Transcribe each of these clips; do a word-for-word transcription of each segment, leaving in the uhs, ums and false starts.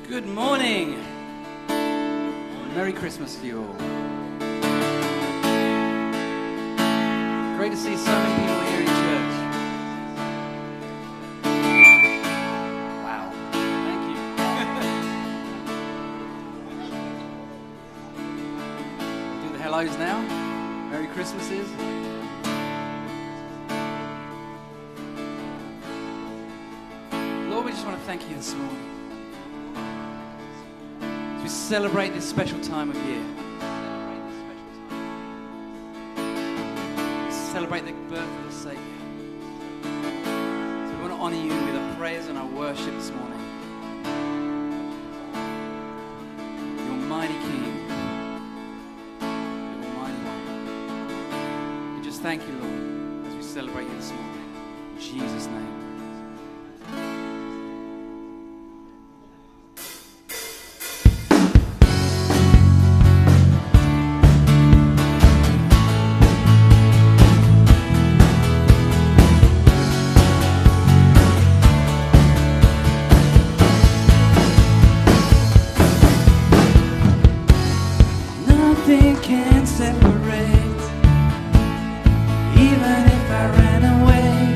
Good morning. Merry Christmas to you all. Great to see so many people here in church. Wow. Thank you. Do the hellos now. Merry Christmases. Lord, we just want to thank you this morning. As we celebrate this special time of year. Celebrate the birth of the Savior. So we want to honor you with our prayers and our worship this morning. Your mighty King. Your mighty one. We just thank you, Lord, as we celebrate you this morning. In Jesus' name. Nothing can separate, even if I ran away.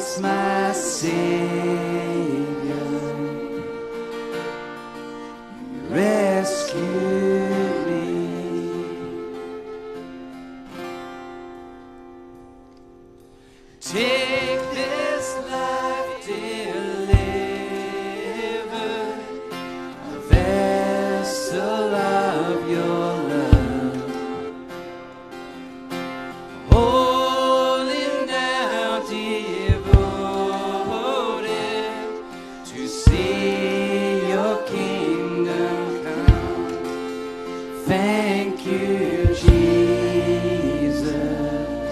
Christ my Savior, you rescued me. Take this life delivered, a vessel of your love, holy now devoted to see your kingdom come. Thank you, Jesus,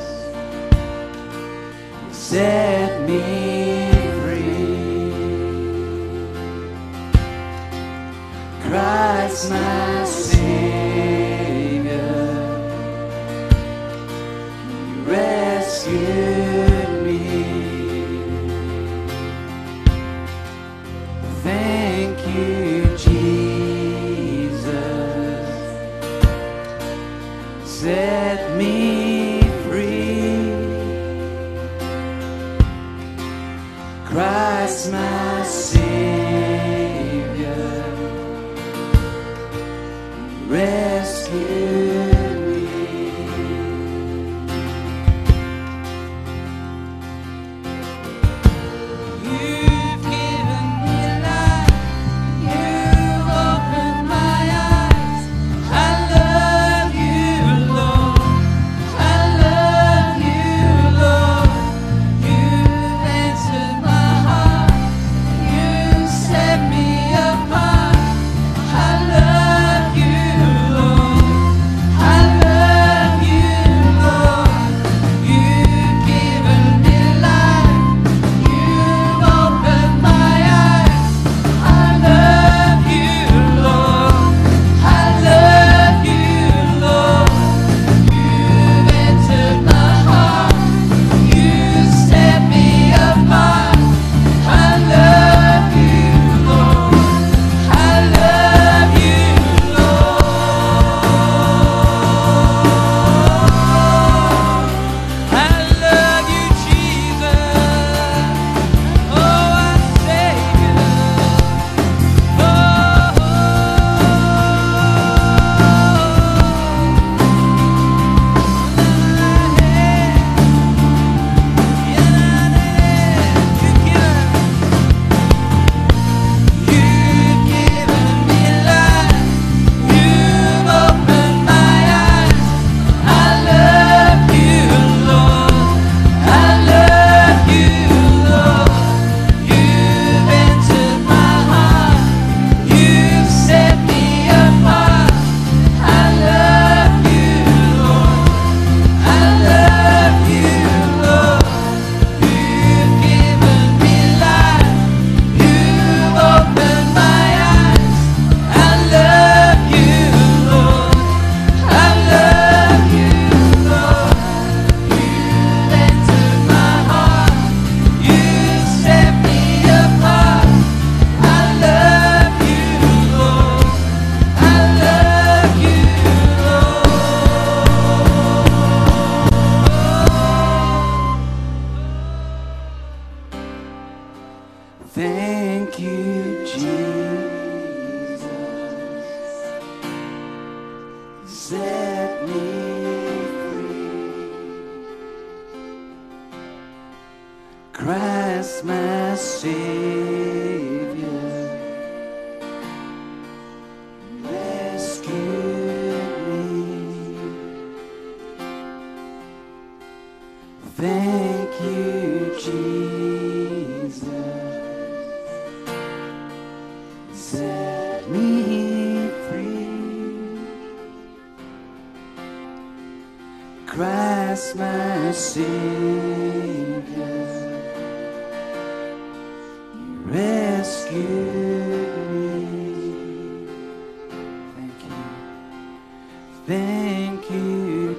you set me free. Christ my Savior, you rescued me. Thank you, Jesus, set me free. Christ my Savior, rescued me. You've given me life, you've opened my eyes. I love you, Lord, I love you, Lord. You've answered my heart, you set me apart. I love you, Lord, I love you, Lord. You've given me life, you've opened my eyes. I love you, Lord, I love you, Lord. You've entered my heart, you set me apart. I love you, Lord, I love you, Lord. I love you, Jesus, oh, our Savior. You've given me life, you've opened my eyes. I love you, Lord, I love you, Lord. You've entered my heart, you've set me apart. I love you, Lord, I love you, Lord. You've given me life, you've opened my eyes. I love you, Lord, I love you, Lord. You've entered my heart, you've set me apart. I love you, Lord, I love you, Lord. Thank you, Jesus, set me free. Christ my Savior, rescued me. Thank you, Jesus, set me free. Christ my Savior, you rescued me. Thank you. Thank you,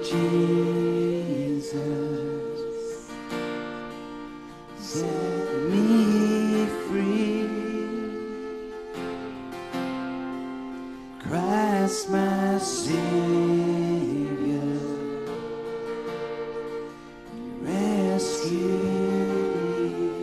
Jesus, set me free. Christ my Savior, you rescued me.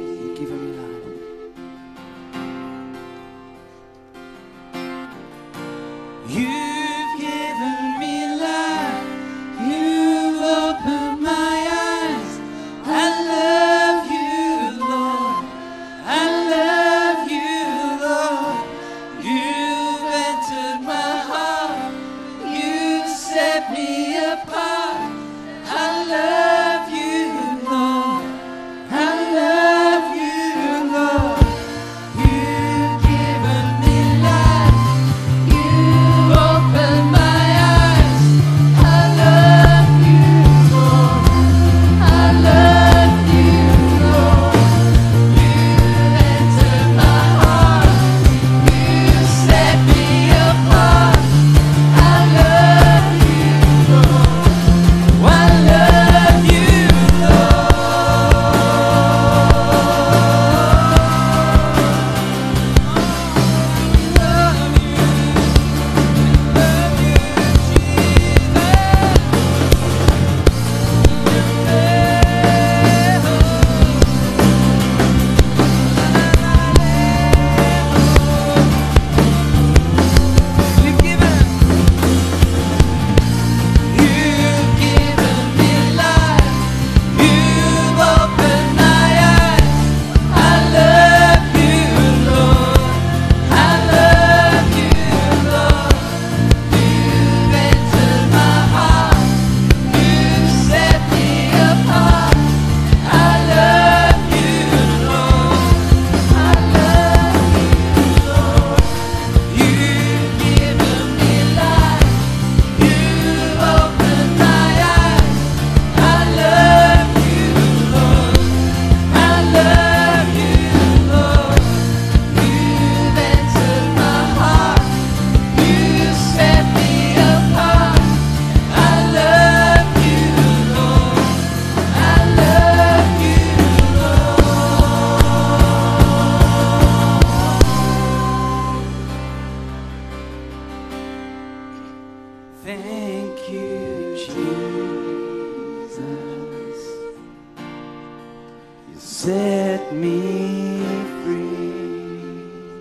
set me free.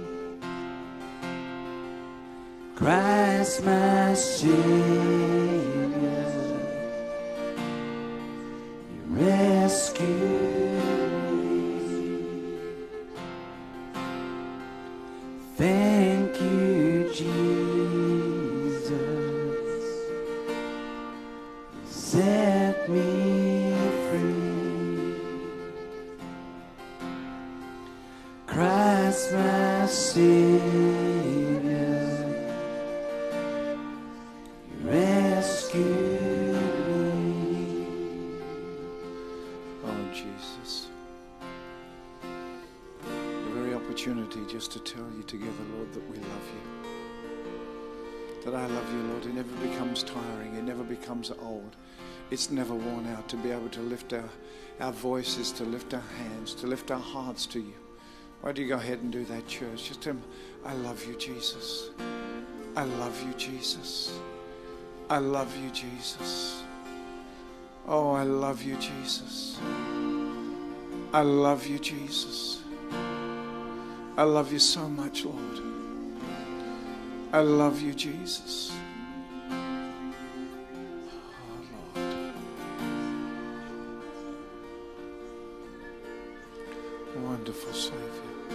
Christ my Savior, you rescued me. Thank you, Jesus, set me free. Christ my Savior, you rescued me. Oh, Jesus. The very opportunity just to tell you together, Lord, that we love you. That I love you, Lord. It never becomes tiring. It never becomes old. It's never worn out to be able to lift our, our voices, to lift our hands, to lift our hearts to you. Why do you go ahead and do that, church? Just tell him, I love you, Jesus. I love you, Jesus. I love you, Jesus. Oh, I love you, Jesus. I love you, Jesus. I love you so much, Lord. I love you, Jesus. Oh, Lord. Wonderful Savior.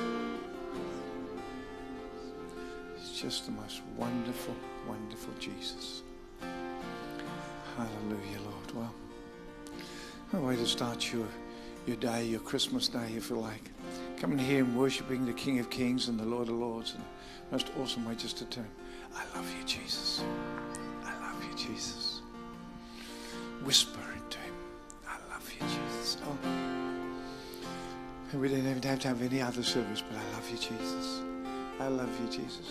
It's just the most wonderful, wonderful Jesus. Hallelujah, Lord. Well, a way to start your, your day, your Christmas day, if you like. Coming here and worshiping the King of Kings and the Lord of Lords. And most awesome way just to tell him, I love you, Jesus. I love you, Jesus. Whisper into him, I love you, Jesus. Oh. And we don't even have to have any other service, but I love you, Jesus. I love you, Jesus.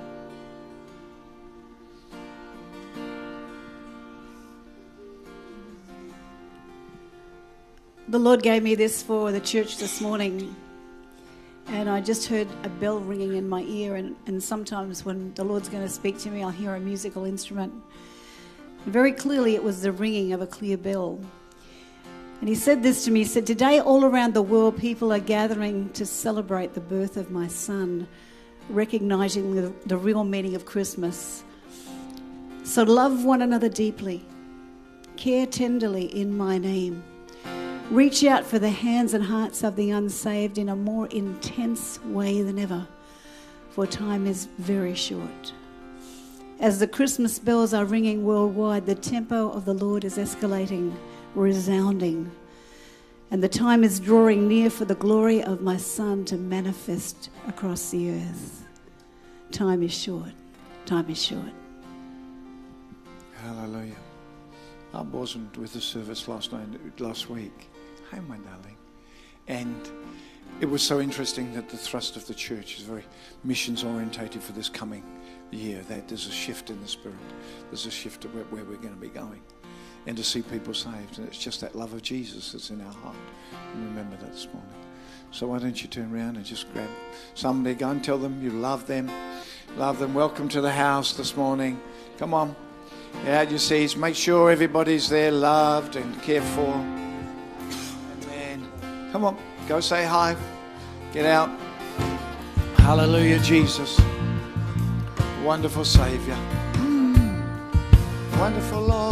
The Lord gave me this for the church this morning, and I just heard a bell ringing in my ear, and, and sometimes when the Lord's going to speak to me, I'll hear a musical instrument. Very clearly it was the ringing of a clear bell. And he said this to me, he said, today all around the world people are gathering to celebrate the birth of my son, recognizing the, the real meaning of Christmas. So love one another deeply, care tenderly in my name. Reach out for the hands and hearts of the unsaved in a more intense way than ever, for time is very short. As the Christmas bells are ringing worldwide, the tempo of the Lord is escalating, resounding, and the time is drawing near for the glory of my Son to manifest across the earth. Time is short. Time is short. Hallelujah. I wasn't with the service last night, last week. Hi, my darling. And it was so interesting that the thrust of the church is very missions orientated for this coming year, that there's a shift in the spirit. There's a shift of where, where we're going to be going. And to see people saved. And it's just that love of Jesus that's in our heart. And remember that this morning. So why don't you turn around and just grab somebody, go and tell them you love them. Love them. Welcome to the house this morning. Come on. Get out your seats. Make sure everybody's there loved and cared for. Amen. Come on. Go say hi. Get out. Hallelujah, Jesus. Wonderful Savior. Mm. Wonderful Lord.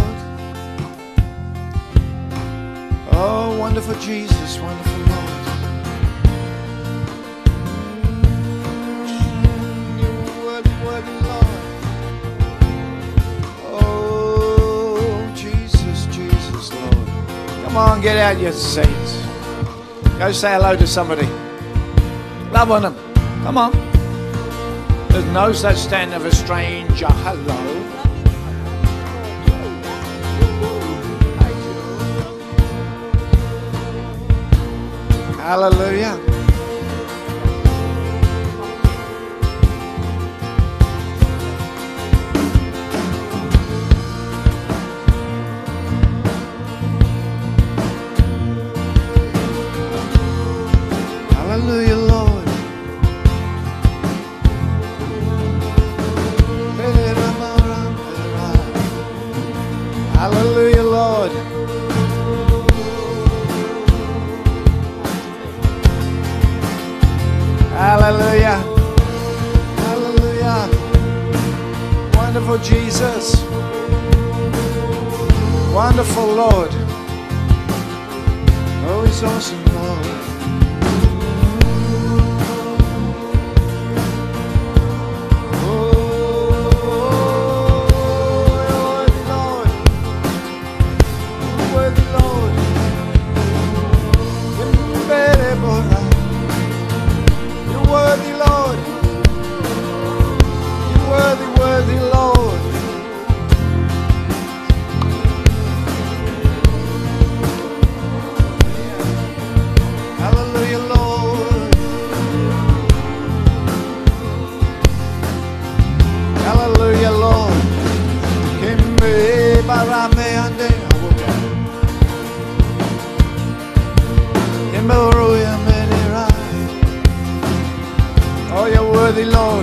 Oh, wonderful Jesus. Wonderful Lord. Mm. You're worthy, worthy Lord. Oh, Jesus, Jesus, Lord. Come on, get out your seats. Go say hello to somebody. Love on them. Come on. There's no such stand of a stranger. Hello. Hallelujah. Hallelujah, Lord. Hallelujah, Lord. Lord Jesus. Wonderful Lord. Oh, He's awesome, Lord. Oh, you're worthy, Lord.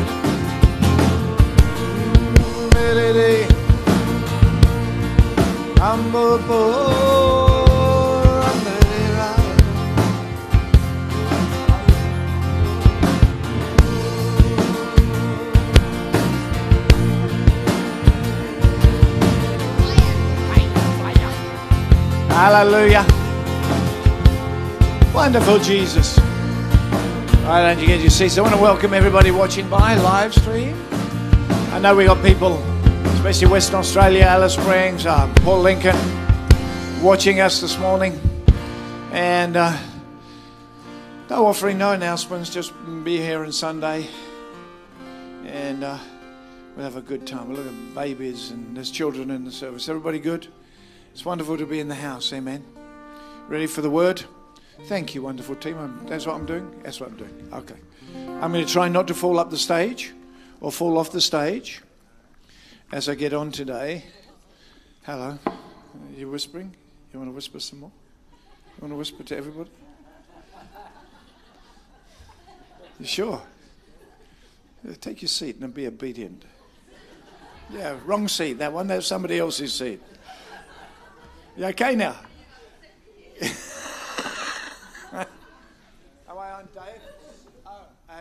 Hallelujah. Wonderful Jesus. All right, don't you get your seats. I want to welcome everybody watching by live stream. I know we got people, especially Western Australia, Alice Springs, uh, Paul Lincoln, watching us this morning. And uh, no offering, no announcements, just be here on Sunday. And uh, we'll have a good time. We'll look at babies and there's children in the service. Everybody good? It's wonderful to be in the house, amen. Ready for the word? Thank you, wonderful team. I'm, that's what I'm doing? That's what I'm doing. Okay. I'm going to try not to fall up the stage or fall off the stage as I get on today. Hello. Are you whispering? You want to whisper some more? You want to whisper to everybody? You sure? Yeah, take your seat and be obedient. Yeah, wrong seat. That one, that's somebody else's seat. You okay now? Am I on, Dave? Oh, hey.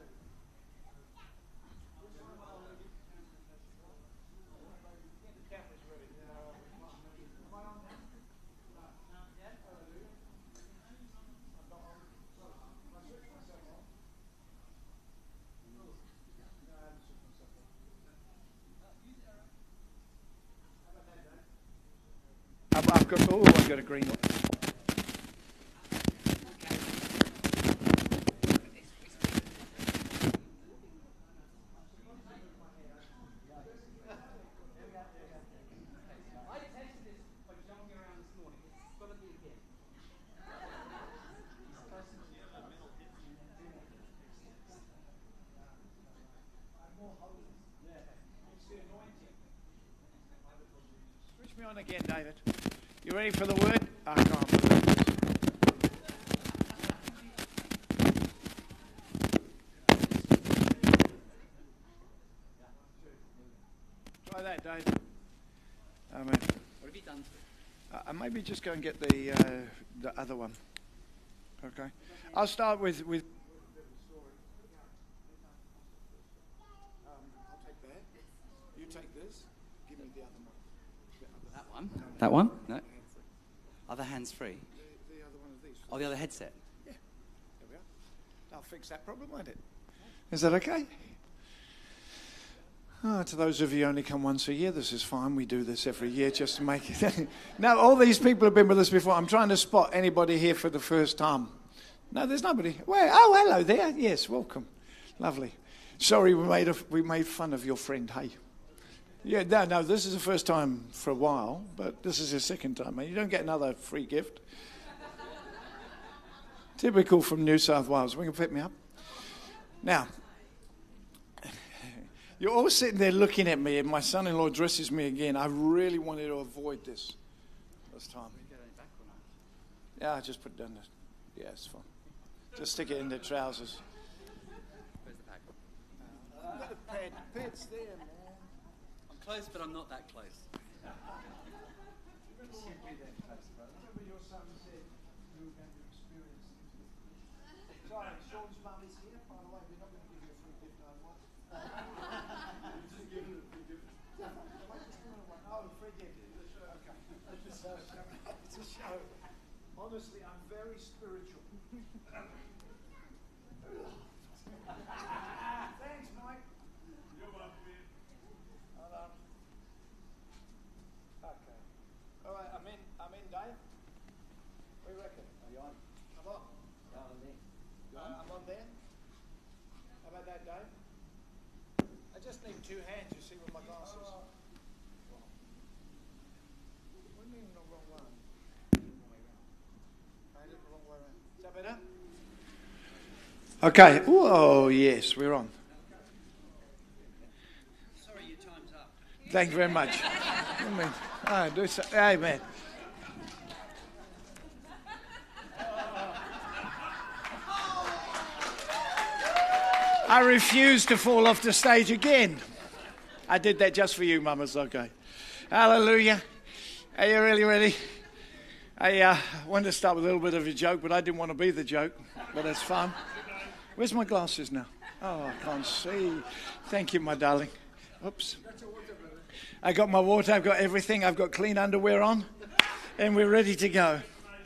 I've, I've got, oh, I've got a green one. Switch me on again, David. You ready for the word? I can't. Try that, David. Amen. What have you done? Uh, maybe just go and get the uh, the other one. Okay. I'll start with with. Um, I'll take that. You take this. Give me the other one. That one? That one? No. Other hands free. The, the other one of these. Oh, the other headset. Yeah. There we are. That'll fix that problem, won't it? Is that okay? Oh, to those of you who only come once a year, this is fine. We do this every year just to make it. Now, all these people have been with us before. I'm trying to spot anybody here for the first time. No, there's nobody. Where? Oh, hello there. Yes, welcome. Lovely. Sorry, we made a, we made fun of your friend. Hey. Yeah, no, no. This is the first time for a while, but this is your second time. You don't get another free gift. Typical from New South Wales. We can pick me up. Now. You're all sitting there looking at me, and my son-in-law dresses me again. I really wanted to avoid this this time. Yeah, I just put it down there. Yeah, it's fine. Just stick it in the trousers. Where's the pack? Uh, the pad. The pad's there, man. I'm close, but I'm not that close. Remember your son said you were going to experience things. Sorry, Sean's mum is here. By the way, we're not going to give you a free gift, otherwise. It's a show. Honestly, I'm very spiritual. Thanks, Mike. You're welcome. Hold on. Okay. All right, I'm in. I'm in, Dave. What do you reckon? Are you on? I'm on. Down on there. Uh, I'm on there. How about that, Dave? I just need two hands, you see, with my glasses. What do you mean the wrong one? I did it the wrong way around. Is that better? Okay. Whoa, yes, we're on. Sorry, your time's up. Thank you very much. I mean, oh, do so. Amen. I refuse to fall off the stage again. I did that just for you, mamas. Okay. Hallelujah. Are you really ready? I uh, wanted to start with a little bit of a joke, but I didn't want to be the joke. But that's fun. Where's my glasses now? Oh, I can't see. Thank you, my darling. Oops. I got my water. I've got everything. I've got clean underwear on. And we're ready to go.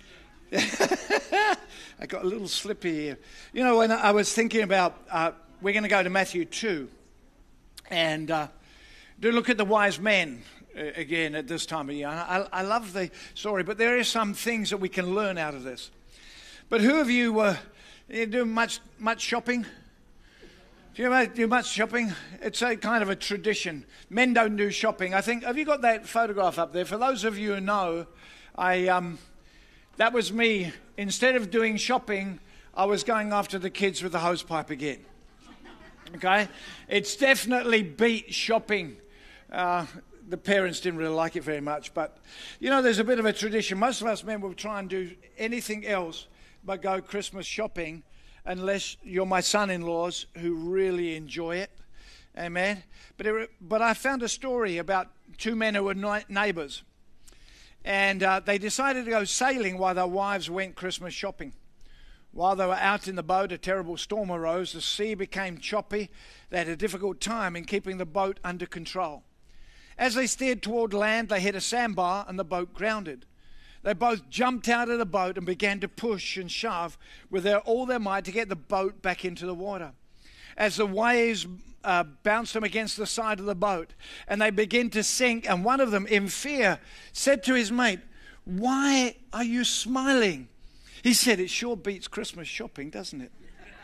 I got a little slippy here. You know, when I was thinking about, uh, we're going to go to Matthew two. And uh, do look at the wise men uh, again at this time of year. I, I love the story, but there are some things that we can learn out of this. But who of you uh, you do much much shopping? Do you do much shopping? It's a kind of a tradition. Men don't do shopping. I think. Have you got that photograph up there? For those of you who know, I um, that was me. Instead of doing shopping, I was going after the kids with the hose pipe again. Okay, it's definitely beat shopping. Uh, the parents didn't really like it very much, but you know, there's a bit of a tradition. Most of us men will try and do anything else but go Christmas shopping, unless you're my son-in-laws who really enjoy it. Amen. But it, but I found a story about two men who were neighbours, and uh, they decided to go sailing while their wives went Christmas shopping. While they were out in the boat, a terrible storm arose. The sea became choppy. They had a difficult time in keeping the boat under control. As they steered toward land, they hit a sandbar and the boat grounded. They both jumped out of the boat and began to push and shove with their, all their might to get the boat back into the water. As the waves uh, bounced them against the side of the boat and they began to sink, and one of them, in fear, said to his mate, "Why are you smiling?" He said, "It sure beats Christmas shopping, doesn't it?"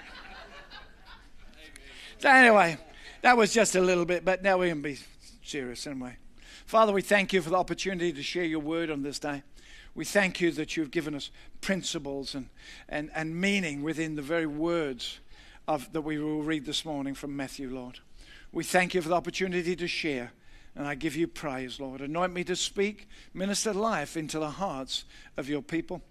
So anyway, that was just a little bit, but now we can be serious anyway. Father, we thank you for the opportunity to share your word on this day. We thank you that you've given us principles and, and, and meaning within the very words of that we will read this morning from Matthew, Lord. We thank you for the opportunity to share, and I give you praise, Lord. Anoint me to speak, minister life into the hearts of your people.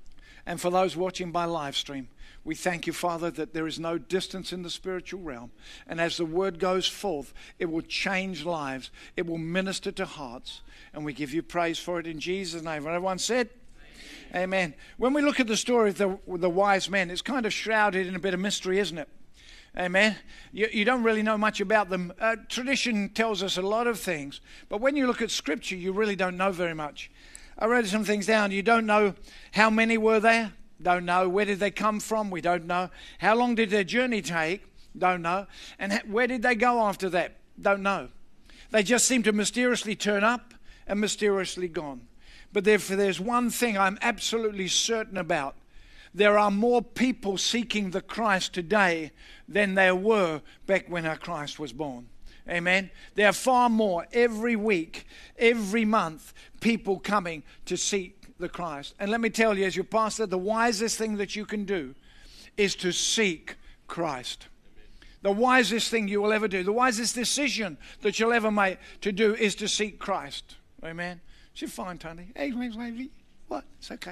And for those watching by live stream, we thank you, Father, that there is no distance in the spiritual realm. And as the word goes forth, it will change lives. It will minister to hearts. And we give you praise for it in Jesus' name. And everyone said, Amen. Amen. When we look at the story of the, the wise men, it's kind of shrouded in a bit of mystery, isn't it? Amen. You, you don't really know much about them. Uh, tradition tells us a lot of things. But when you look at Scripture, you really don't know very much. I wrote some things down. You don't know how many were there. Don't know. Where did they come from? We don't know. How long did their journey take? Don't know. And where did they go after that? Don't know. They just seem to mysteriously turn up and mysteriously gone. But therefore, there's one thing I'm absolutely certain about. There are more people seeking the Christ today than there were back when our Christ was born. Amen. There are far more every week, every month, people coming to seek the Christ. And let me tell you, as your pastor, the wisest thing that you can do is to seek Christ. The wisest thing you will ever do, the wisest decision that you'll ever make to do is to seek Christ. Amen. She's fine, Tony. Hey, what? It's okay.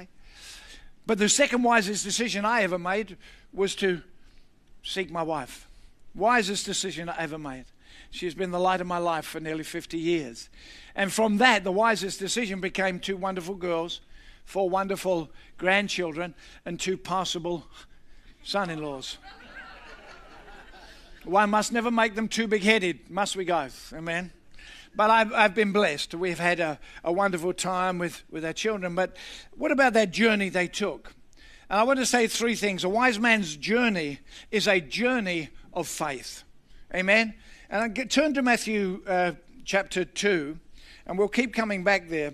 But the second wisest decision I ever made was to seek my wife. Wisest decision I ever made. She's been the light of my life for nearly fifty years. And from that, the wisest decision became two wonderful girls, four wonderful grandchildren, and two possible son-in-laws. One must never make them too big-headed, must we guys? Amen. But I've, I've been blessed. We've had a, a wonderful time with, with our children. But what about that journey they took? And I want to say three things. A wise man's journey is a journey of faith. Amen? And I get, turn to Matthew uh, chapter two, and we'll keep coming back there.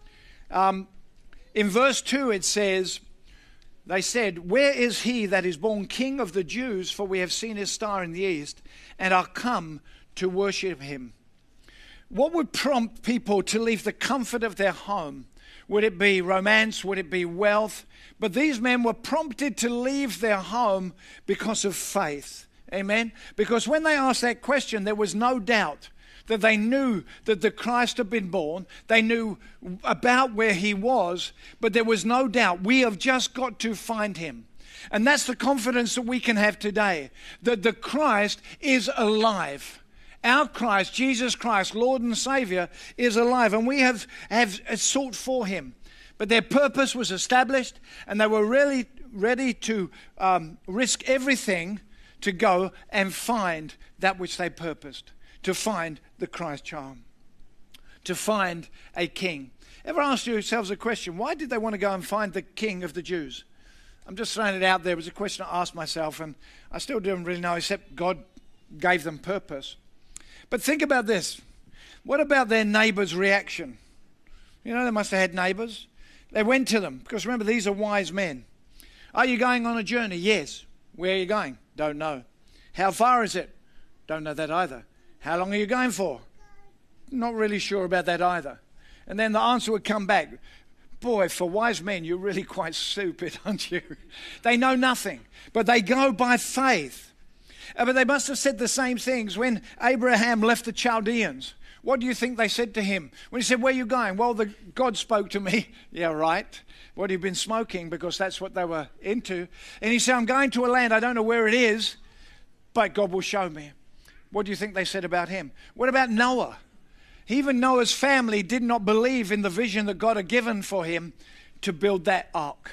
Um, in verse two it says, they said, "Where is he that is born King of the Jews? For we have seen his star in the east, and are come to worship him." What would prompt people to leave the comfort of their home? Would it be romance? Would it be wealth? But these men were prompted to leave their home because of faith. Amen? Because when they asked that question, there was no doubt that they knew that the Christ had been born. They knew about where he was, but there was no doubt. We have just got to find him. And that's the confidence that we can have today, that the Christ is alive. Our Christ, Jesus Christ, Lord and Savior, is alive, and we have, have sought for him. But their purpose was established, and they were really ready to um, risk everything to go and find that which they purposed, to find the Christ child, to find a king. Ever asked yourselves a question, why did they want to go and find the King of the Jews? I'm just throwing it out there. It was a question I asked myself, and I still don't really know, except God gave them purpose. But think about this. What about their neighbor's reaction? You know, they must have had neighbors. They went to them, because remember, these are wise men. Are you going on a journey? Yes. Where are you going? Don't know. How far is it? Don't know that either. How long are you going for? Not really sure about that either. And then the answer would come back. Boy, for wise men, you're really quite stupid, aren't you? They know nothing, but they go by faith. Uh, but they must have said the same things when Abraham left the Chaldeans. What do you think they said to him? When he said, "Where are you going?" "Well, the, God spoke to me." "Yeah, right. What have you been smoking?" Because that's what they were into. And he said, "I'm going to a land, I don't know where it is, but God will show me." What do you think they said about him? What about Noah? Even Noah's family did not believe in the vision that God had given for him to build that ark.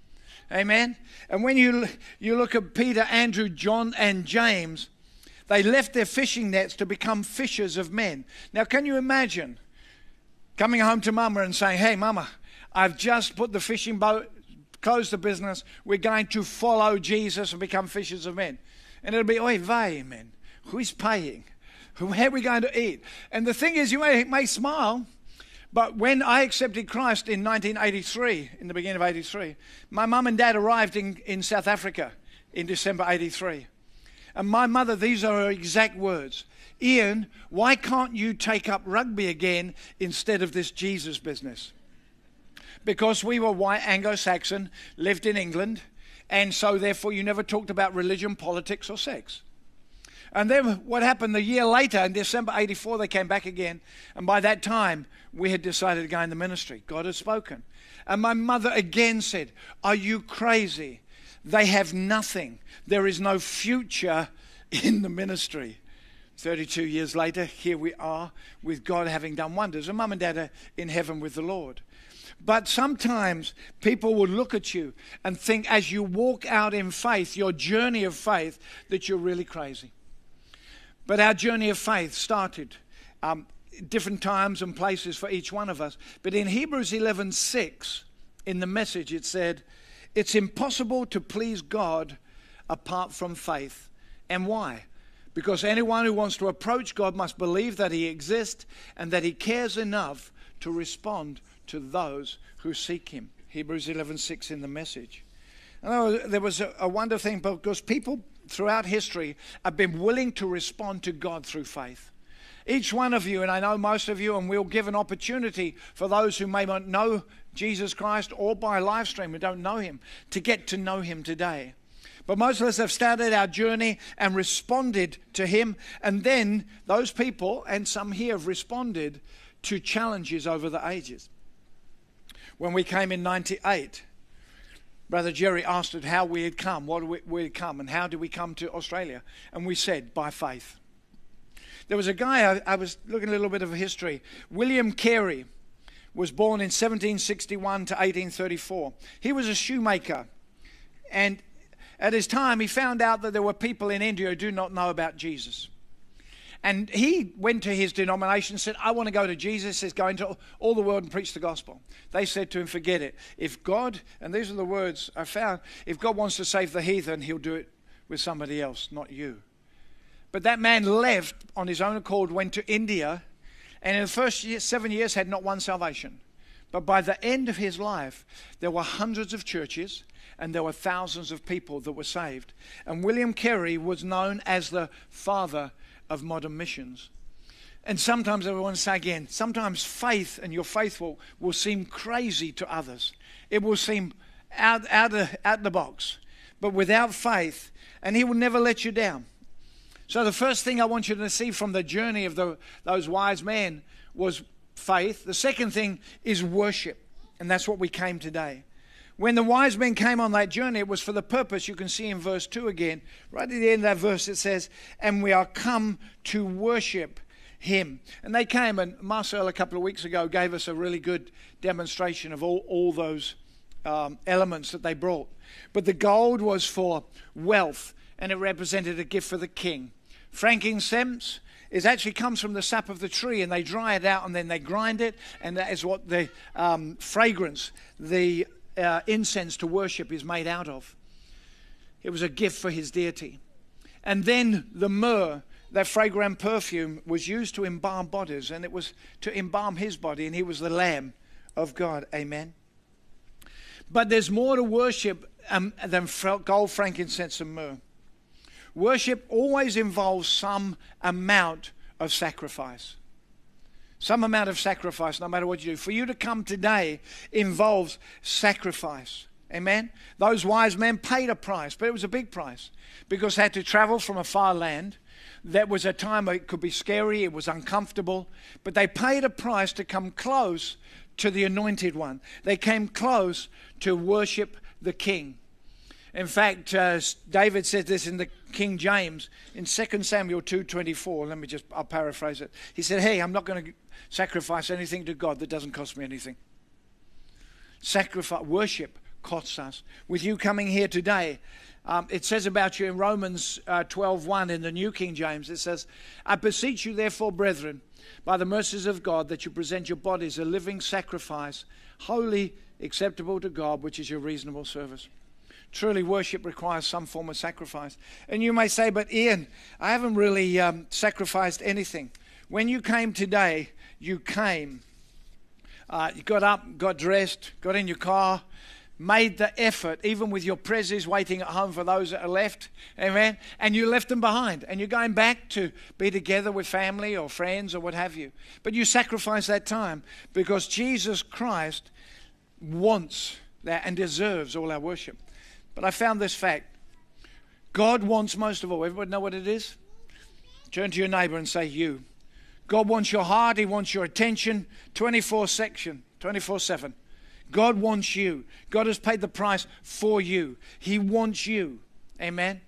Amen? And when you, you look at Peter, Andrew, John, and James, they left their fishing nets to become fishers of men. Now, can you imagine coming home to Mama and saying, "Hey, Mama, I've just put the fishing boat, closed the business. We're going to follow Jesus and become fishers of men." And it'll be, "Oi, vey, man. Who's paying? Where are we going to eat?" And the thing is, you may, may smile, but when I accepted Christ in nineteen eighty-three, in the beginning of eighty-three, my mum and dad arrived in, in South Africa in December eighty-three. And my mother, these are her exact words: "Ian, why can't you take up rugby again instead of this Jesus business?" Because we were white Anglo-Saxon, lived in England, and so therefore you never talked about religion, politics, or sex. And then what happened the year later, in December eighty-four, they came back again. And by that time, we had decided to go in the ministry. God had spoken. And my mother again said, "Are you crazy? They have nothing. There is no future in the ministry." thirty-two years later, here we are with God having done wonders. And Mum and Dad are in heaven with the Lord. But sometimes people will look at you and think, as you walk out in faith, your journey of faith, that you're really crazy. But our journey of faith started um, different times and places for each one of us. But in Hebrews eleven six, in the Message, it said, "It's impossible to please God apart from faith." And why? Because anyone who wants to approach God must believe that he exists and that he cares enough to respond to those who seek him. Hebrews eleven six in the Message. And there was a, a wonderful thing, because people throughout history have been willing to respond to God through faith. Each one of you, and I know most of you, and we'll give an opportunity for those who may not know Jesus Christ or by live stream who don't know him, to get to know him today. But most of us have started our journey and responded to him, and then those people, and some here, have responded to challenges over the ages. When we came in ninety-eight, Brother Jerry asked us how we had come, what we, we had come, and how did we come to Australia? And we said, by faith. There was a guy, I, I was looking at a little bit of history. William Carey was born in seventeen sixty-one to eighteen thirty-four. He was a shoemaker. And at his time, he found out that there were people in India who do not know about Jesus. And he went to his denomination and said, I want to go to Jesus. He says, go into all the world and preach the gospel. They said to him, forget it. If God, and these are the words I found, if God wants to save the heathen, he'll do it with somebody else, not you. But that man left on his own accord, went to India, and in the first year, seven years had not one salvation. But by the end of his life, there were hundreds of churches and there were thousands of people that were saved. And William Carey was known as the father of modern missions. And sometimes, I want to say again, sometimes faith and your faith will, will seem crazy to others. It will seem out, out, of, out the box. But without faith, and he will never let you down. So the first thing I want you to see from the journey of the, those wise men was faith. The second thing is worship. And that's what we came today. When the wise men came on that journey, it was for the purpose, you can see in verse two again, right at the end of that verse it says, and we are come to worship him. And they came, and Marcel a couple of weeks ago gave us a really good demonstration of all, all those um, elements that they brought. But the gold was for wealth, and it represented a gift for the king. Frankincense is actually comes from the sap of the tree, and they dry it out and then they grind it, and that is what the um, fragrance, the uh, incense to worship is made out of. It was a gift for his deity. And then the myrrh, that fragrant perfume, was used to embalm bodies, and it was to embalm his body, and he was the Lamb of God. Amen. But there's more to worship um, than gold, frankincense, and myrrh. Worship always involves some amount of sacrifice. Some amount of sacrifice, no matter what you do. For you to come today involves sacrifice. Amen? Those wise men paid a price, but it was a big price. Because they had to travel from a far land. That was a time where it could be scary, it was uncomfortable. But they paid a price to come close to the Anointed One. They came close to worship the King. In fact, uh, David said this in the King James in Second Samuel two twenty-four. Let me just, I'll paraphrase it. He said, hey, I'm not going to sacrifice anything to God that doesn't cost me anything. Sacrifice, worship costs us. With you coming here today, um, it says about you in Romans uh, twelve one in the New King James, it says, I beseech you therefore, brethren, by the mercies of God, that you present your bodies a living sacrifice, holy, acceptable to God, which is your reasonable service. Truly, worship requires some form of sacrifice. And you may say, but Ian, I haven't really um, sacrificed anything. When you came today, you came. Uh, you got up, got dressed, got in your car, made the effort, even with your prezzies waiting at home for those that are left. Amen. And you left them behind. And you're going back to be together with family or friends or what have you. But you sacrifice that time because Jesus Christ wants that and deserves all our worship. But I found this fact. God wants most of all. Everybody know what it is? Turn to your neighbor and say, you. God wants your heart. He wants your attention. twenty-four section, twenty-four seven. God wants you. God has paid the price for you. He wants you. Amen.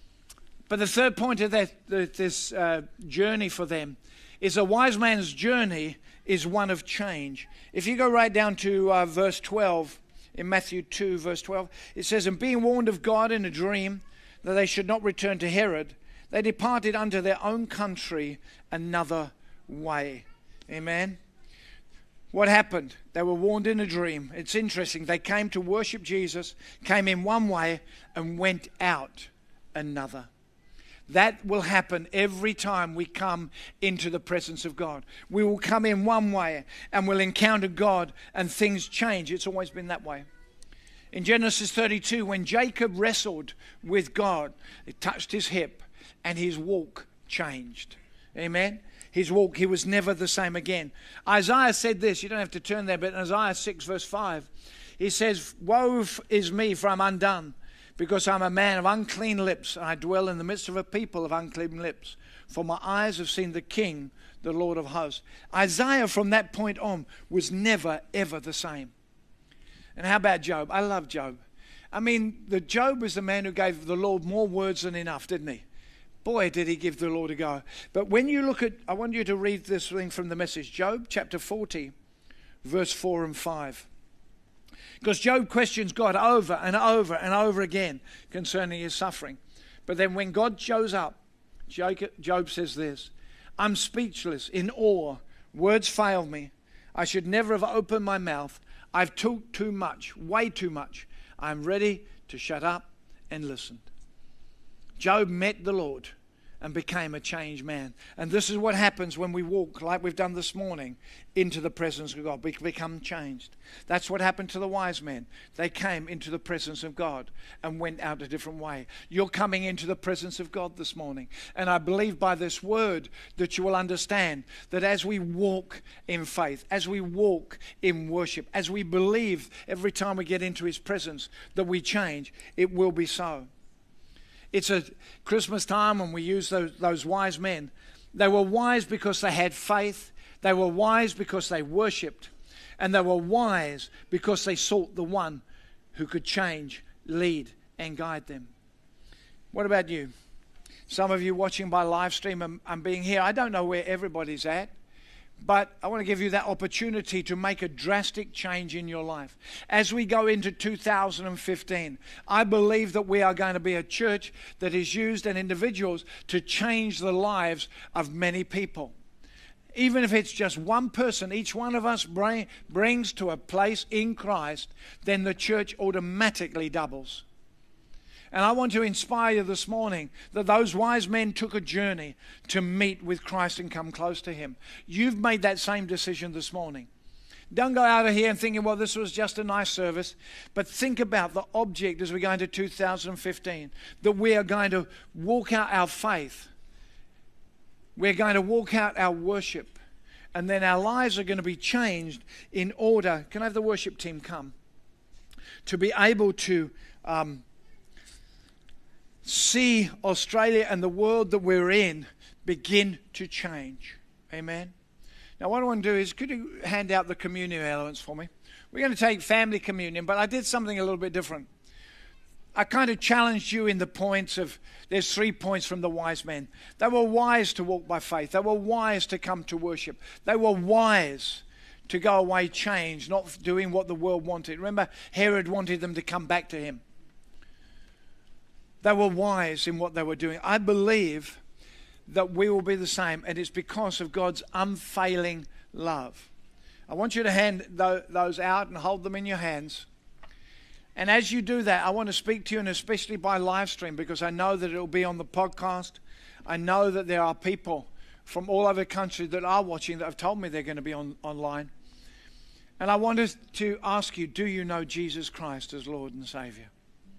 But the third point of that, this uh, journey for them is a wise man's journey is one of change. If you go right down to uh, verse twelve, in Matthew two, verse twelve, it says, and being warned of God in a dream that they should not return to Herod, they departed unto their own country another way. Amen. What happened? They were warned in a dream. It's interesting. They came to worship Jesus, came in one way, and went out another. That will happen every time we come into the presence of God. We will come in one way and we'll encounter God and things change. It's always been that way. In Genesis thirty-two, when Jacob wrestled with God, it touched his hip and his walk changed. Amen. His walk, he was never the same again. Isaiah said this, you don't have to turn there, but in Isaiah six verse five, he says, woe is me, for I'm undone, because I'm a man of unclean lips, and I dwell in the midst of a people of unclean lips. For my eyes have seen the King, the Lord of hosts. Isaiah from that point on was never, ever the same. And how about Job? I love Job. I mean, the Job was the man who gave the Lord more words than enough, didn't he? Boy, did he give the Lord a go. But when you look at, I want you to read this thing from the Message. Job chapter forty, verse four and five. Because Job questions God over and over and over again concerning his suffering. But then when God shows up, Job says this, I'm speechless, in awe. Words fail me. I should never have opened my mouth. I've talked too much, way too much. I'm ready to shut up and listen. Job met the Lord and became a changed man. And this is what happens when we walk, like we've done this morning, into the presence of God. We become changed. That's what happened to the wise men. They came into the presence of God and went out a different way. You're coming into the presence of God this morning. And I believe by this word that you will understand that as we walk in faith, as we walk in worship, as we believe every time we get into His presence that we change, it will be so. It's a Christmas time when we use those, those wise men. They were wise because they had faith. They were wise because they worshipped. And they were wise because they sought the one who could change, lead, and guide them. What about you? Some of you watching by live stream and, and being here, I don't know where everybody's at. But I want to give you that opportunity to make a drastic change in your life. As we go into two thousand fifteen, I believe that we are going to be a church that is used and individuals to change the lives of many people. Even if it's just one person each one of us bring, brings to a place in Christ, then the church automatically doubles. And I want to inspire you this morning that those wise men took a journey to meet with Christ and come close to Him. You've made that same decision this morning. Don't go out of here and thinking, well, this was just a nice service. But think about the object as we go into two thousand fifteen, that we are going to walk out our faith. We're going to walk out our worship. And then our lives are going to be changed in order. Can I have the worship team come? To be able to Um, see Australia and the world that we're in begin to change. Amen. Now what I want to do is, could you hand out the communion elements for me? We're going to take family communion, but I did something a little bit different. I kind of challenged you in the points of, there's three points from the wise men. They were wise to walk by faith. They were wise to come to worship. They were wise to go away changed, not doing what the world wanted. Remember, Herod wanted them to come back to him. They were wise in what they were doing. I believe that we will be the same, and it's because of God's unfailing love. I want you to hand those out and hold them in your hands. And as you do that, I want to speak to you, and especially by live stream, because I know that it will be on the podcast. I know that there are people from all over the country that are watching that have told me they're going to be on online. And I wanted to ask you, do you know Jesus Christ as Lord and Savior?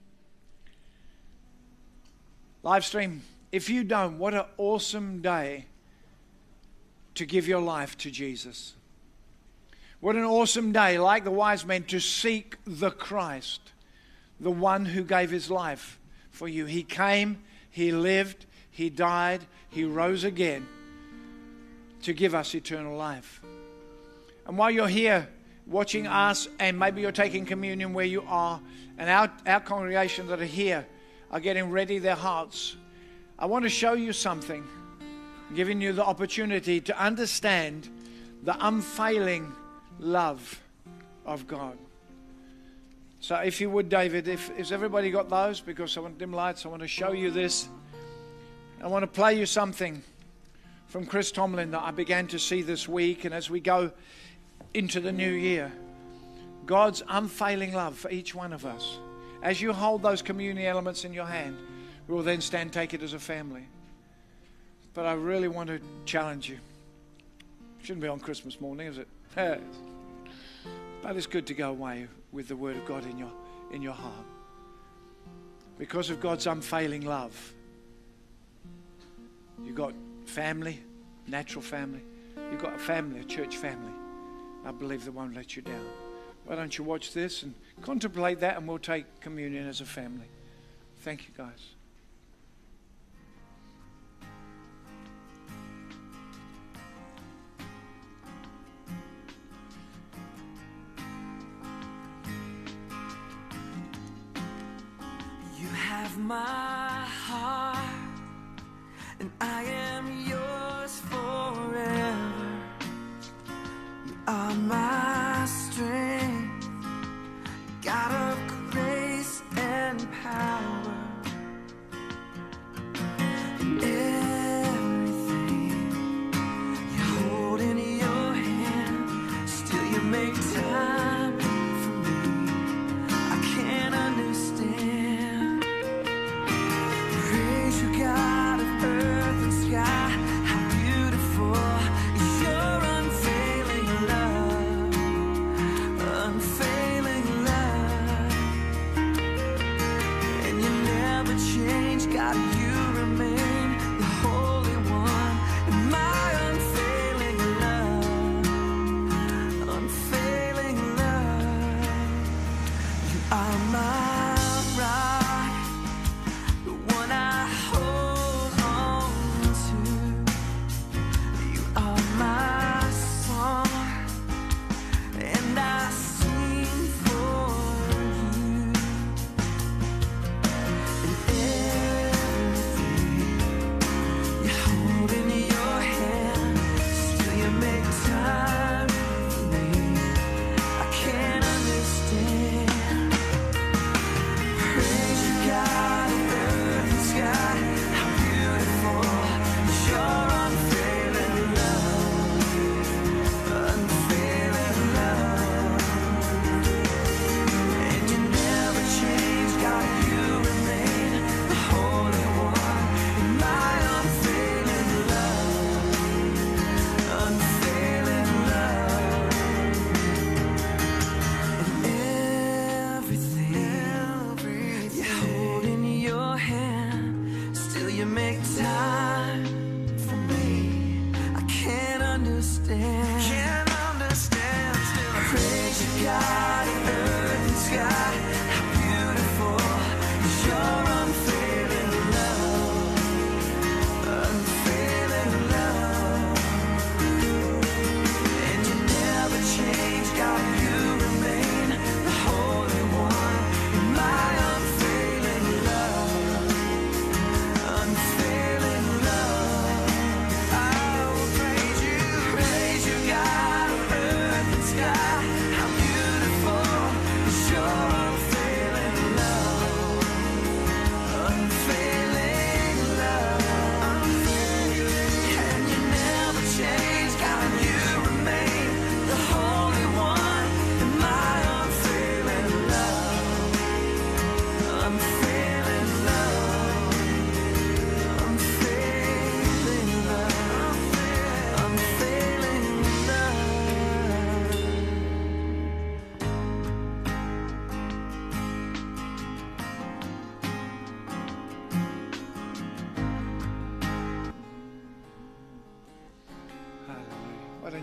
Live stream, if you don't, what an awesome day to give your life to Jesus. What an awesome day, like the wise men, to seek the Christ, the one who gave His life for you. He came, He lived, He died, He rose again to give us eternal life. And while you're here watching us, and maybe you're taking communion where you are, and our, our congregation that are here are getting ready their hearts, I want to show you something, giving you the opportunity to understand the unfailing love of God. So if you would, David, if has everybody got those? Because I want dim lights, I want to show you this. I want to play you something from Chris Tomlin that I began to see this week, and as we go into the new year, God's unfailing love for each one of us. As you hold those communion elements in your hand, we will then stand, take it as a family. But I really want to challenge you. Shouldn't be on Christmas morning, is it? But it's good to go away with the Word of God in your, in your heart. Because of God's unfailing love. You've got family, natural family. You've got a family, a church family. I believe that won't let you down. Why don't you watch this and contemplate that, and we'll take communion as a family. Thank you, guys. You have my heart, and I am yours forever. You are my strength, God of grace and power, and everything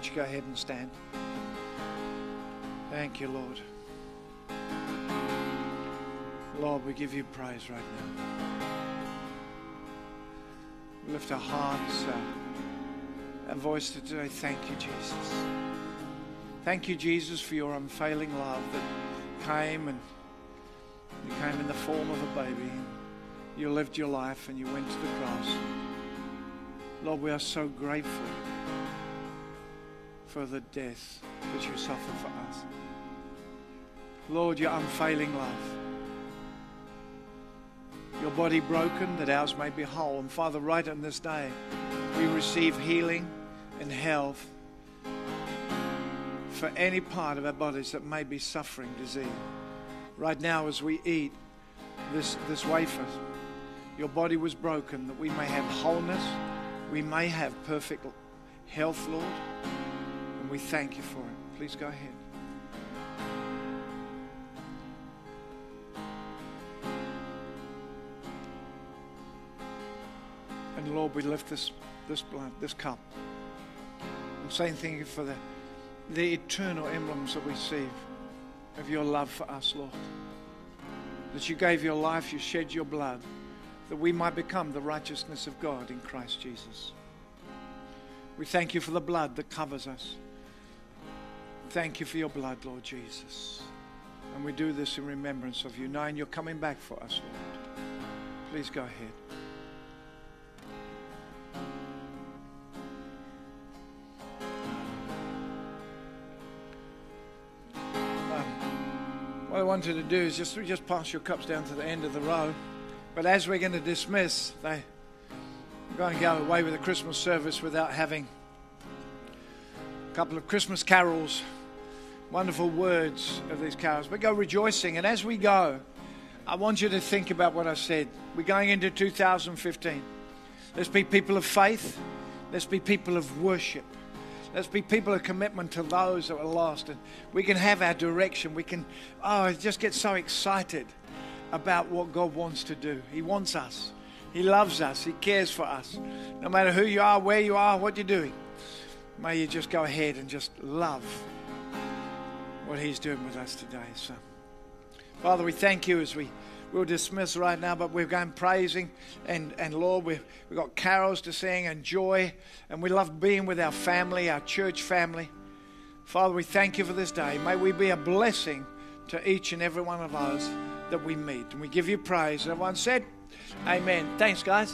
Would you go ahead and stand? Thank you, Lord. Lord, we give you praise right now. We lift our hearts, our, our voice to say thank you, Jesus. Thank you, Jesus, for your unfailing love that came, and you came in the form of a baby. You lived your life and you went to the cross. Lord, we are so grateful for the death that you suffered for us. Lord, your unfailing love. Your body broken that ours may be whole. And Father, right on this day, we receive healing and health for any part of our bodies that may be suffering disease. Right now, as we eat this, this wafer, your body was broken that we may have wholeness, we may have perfect health, Lord, and we thank you for it. Please go ahead. And Lord, we lift this, this blood, this cup. I'm saying thank you for the, the eternal emblems that we receive of your love for us, Lord. That you gave your life, you shed your blood, that we might become the righteousness of God in Christ Jesus. We thank you for the blood that covers us. Thank you for your blood, Lord Jesus. And we do this in remembrance of you, knowing you're coming back for us, Lord. Please go ahead. What I want you to do is just, just pass your cups down to the end of the row. But as we're going to dismiss, they are going to go away with the Christmas service without having a couple of Christmas carols, wonderful words of these carols. But go rejoicing. And as we go, I want you to think about what I said. We're going into two thousand fifteen. Let's be people of faith. Let's be people of worship. Let's be people of commitment to those that are lost. And we can have our direction. We can, oh, just get so excited about what God wants to do. He wants us. He loves us. He cares for us. No matter who you are, where you are, what you're doing. May you just go ahead and just love what He's doing with us today. So, Father, we thank you as we we'll dismiss right now, but we're going praising, and, and Lord, we've, we've got carols to sing and joy, and we love being with our family, our church family. Father, we thank you for this day. May we be a blessing to each and every one of us that we meet, and we give you praise. And everyone said, amen. Thanks, guys.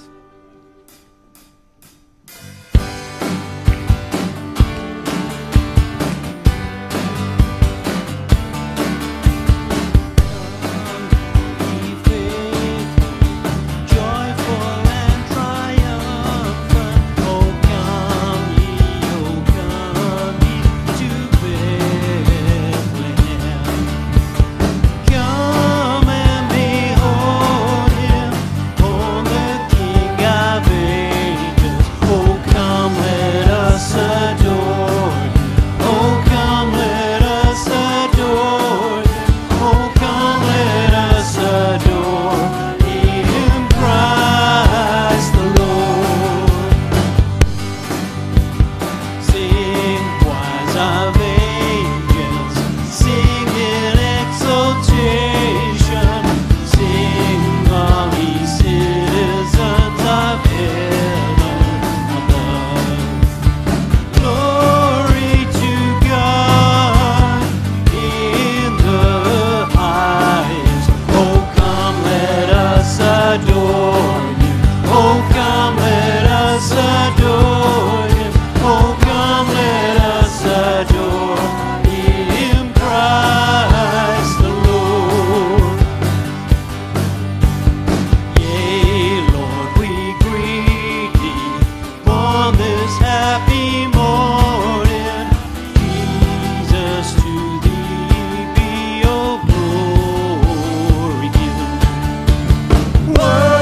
Whoa.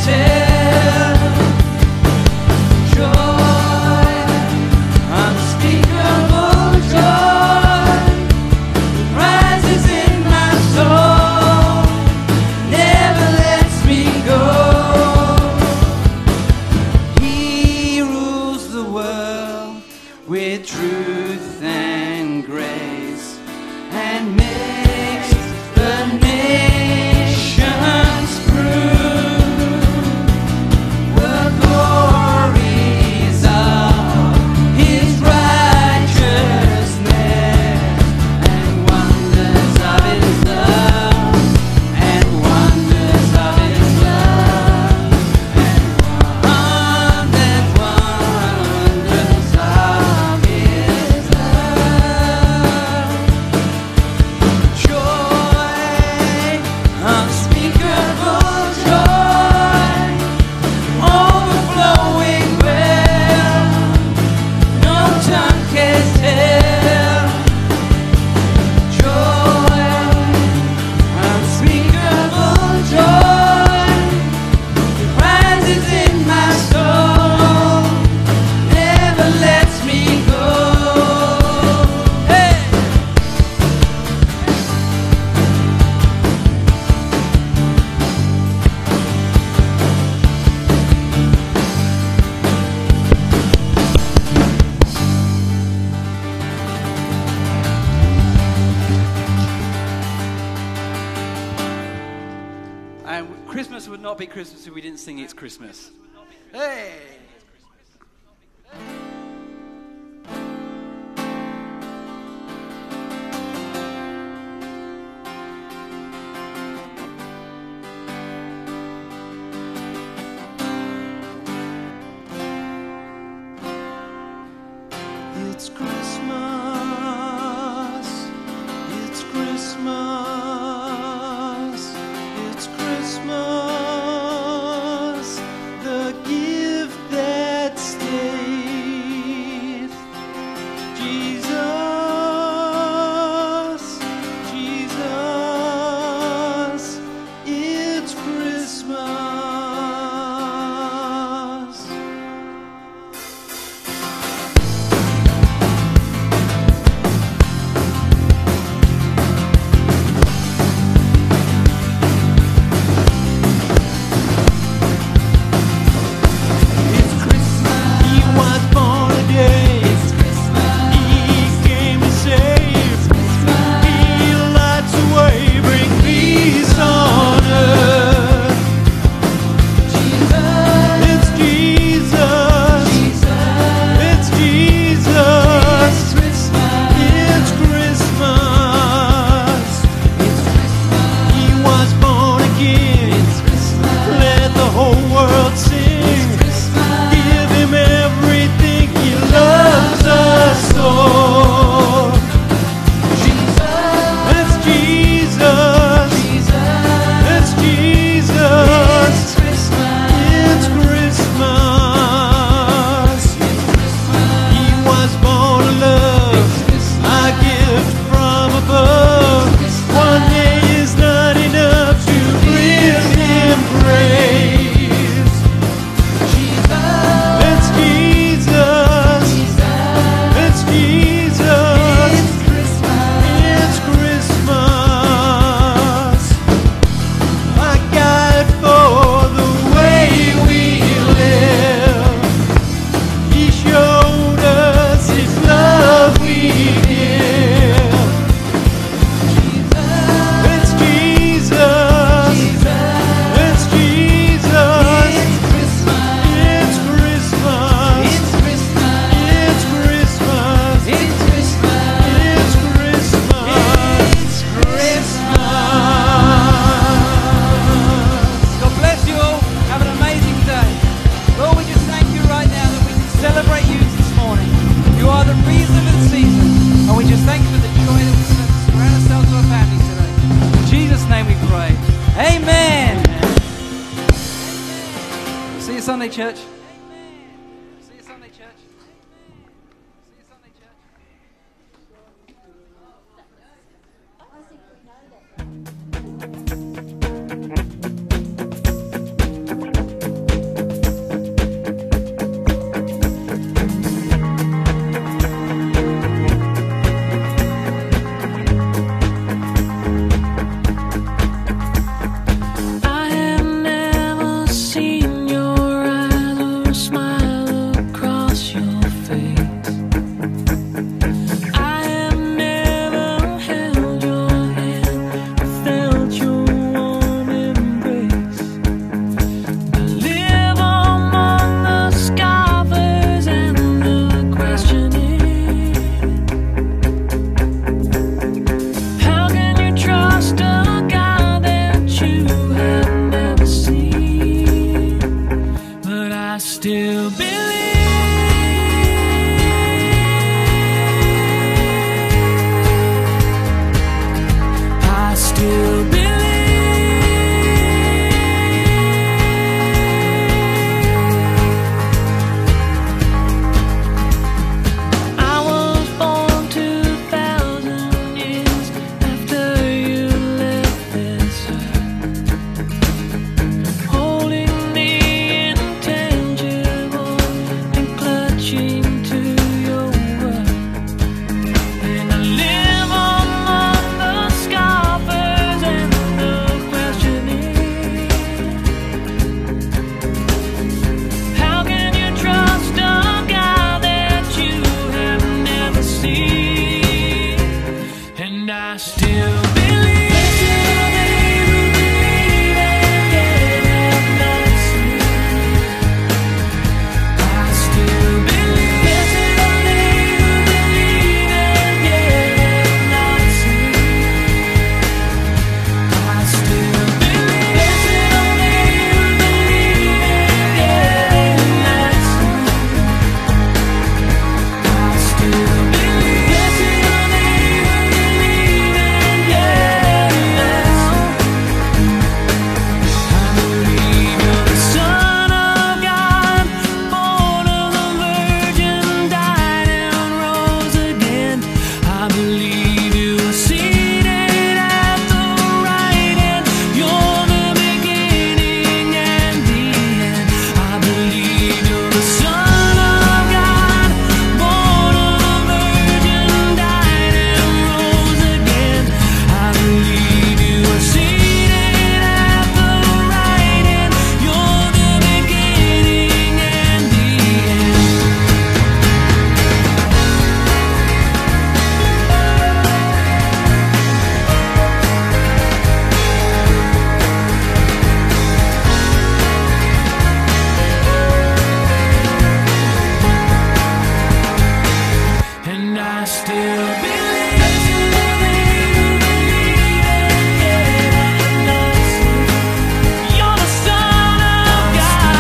tell. Joy, unspeakable joy, rises in my soul, never lets me go. He rules the world with truth and grace, and makes the nations prove the glories of His righteousness, and wonders of His love, and wonders of His love, and wonders, wonders of His love. Joy, unspeakable joy, overflowing well, no tongue can tell. Joy, unspeakable joy, rises in my soul, never lets me go. Hey! And Christmas would not be Christmas if we didn't sing It's Christmas. Hey! It's Christmas, it's Christmas, it's Christmas, the gift that stays. Jesus, Jesus, it's Christmas. He was born today. He came to save. He lights away, bring peace on earth. It's Jesus. It's Jesus. It's Christmas. He was born again. Let the whole world sing. Give Him everything. He loves us so. It's Jesus. It's Jesus. It's Christmas. He was born to love, a gift from above. One day is not enough to give Him praise. It's Jesus. It's Jesus. It's Christmas. A guide for the way we live. He showed us His love we give. It's Jesus. It's Jesus. It's Christmas. It's Christmas. It's Christmas. It's Christmas. God bless you all. Have an amazing day. Lord, we just thank you right now that we can celebrate you this morning. You are the reason of the season. And we just thank you for the joy that we surround ourselves with our families today. In Jesus' name we pray. Amen. See you Sunday, church. See you Sunday, church. See you Sunday, church. still believe. I still believe. I was born two thousand years after you left this earth, holding me intangible and clutching to your word. And I live among the scoffers and the questioning. How can you trust a God that you have never seen? And I still believe. I still believe. I still I believe you were seated at the right hand. You're the beginning and the end. I believe you're the Son of God, born of a virgin, died and rose again. I believe you were seated at the right hand. You're the beginning and the end. And I still believe. You're the Son of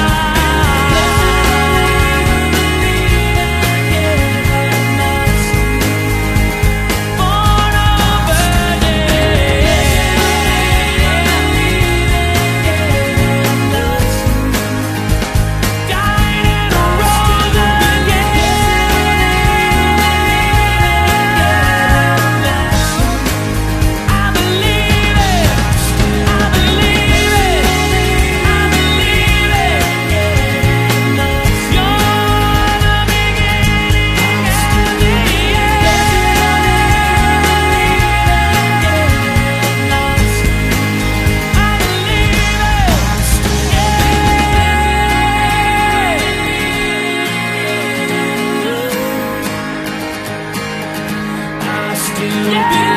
God, born of a virgin, died and rose I believe it. I believe it. I believe it. You're the beginning and the end. I believe it. I still believe.